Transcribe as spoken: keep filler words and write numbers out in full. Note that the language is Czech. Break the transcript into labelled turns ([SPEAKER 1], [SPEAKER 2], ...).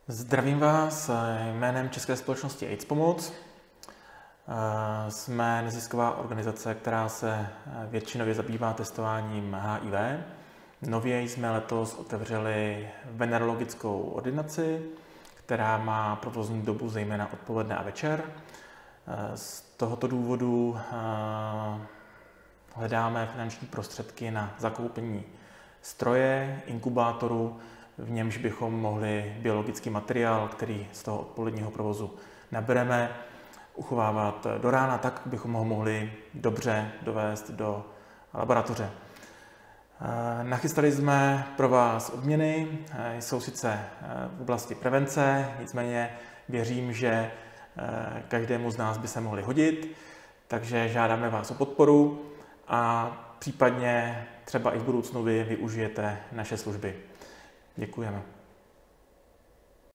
[SPEAKER 1] Zdravím vás jménem České společnosti AIDS Pomoc. Jsme nezisková organizace, která se většinově zabývá testováním H I V. Nově jsme letos otevřeli venerologickou ordinaci, která má provozní dobu zejména odpoledne a večer. Z tohoto důvodu hledáme finanční prostředky na zakoupení stroje, inkubátoru, v němž bychom mohli biologický materiál, který z toho odpoledního provozu nabereme, uchovávat do rána tak, abychom ho mohli dobře dovést do laboratoře. Nachystali jsme pro vás odměny, jsou sice v oblasti prevence, nicméně věřím, že každému z nás by se mohly hodit, takže žádáme vás o podporu a případně třeba i v budoucnu vy využijete naše služby. Děkujeme.